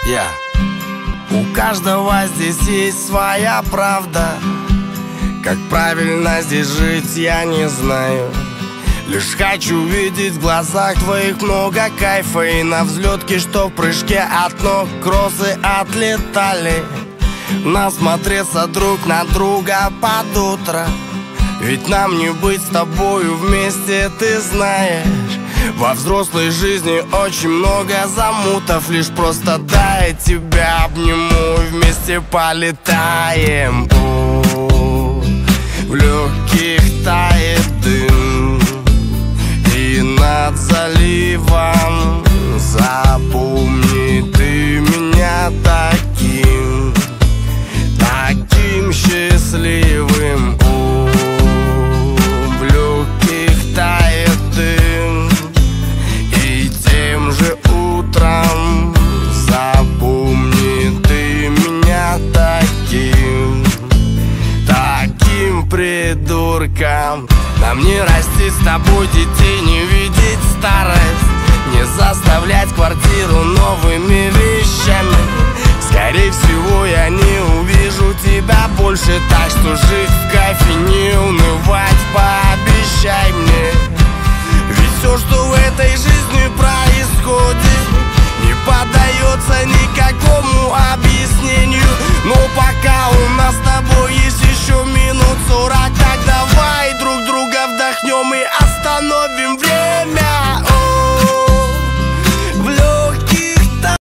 У каждого здесь есть своя правда. Как правильно здесь жить, я не знаю. Лишь хочу видеть в глазах твоих много кайфа. И на взлетке, что в прыжке от ног кроссы отлетали. Насмотреться друг на друга под утро. Ведь нам не быть с тобою вместе, ты знаешь. Во взрослой жизни очень много замутов. Лишь просто дай тебя обниму и вместе полетаем. В легких тает дым, и над заливом запомни ты меня таким, таким счастливым. В легких тает дым, и тем же утром запомни ты меня таким, таким придурком. Нам не расти с тобой детей, не видеть старость, не заставлять квартиру новыми вещами. Скорее всего, я не увижу тебя больше, так что жить в кайфе, не унывать, пообещай мне. Ведь все, что в этой жизни происходит, не поддается никакому объяснению.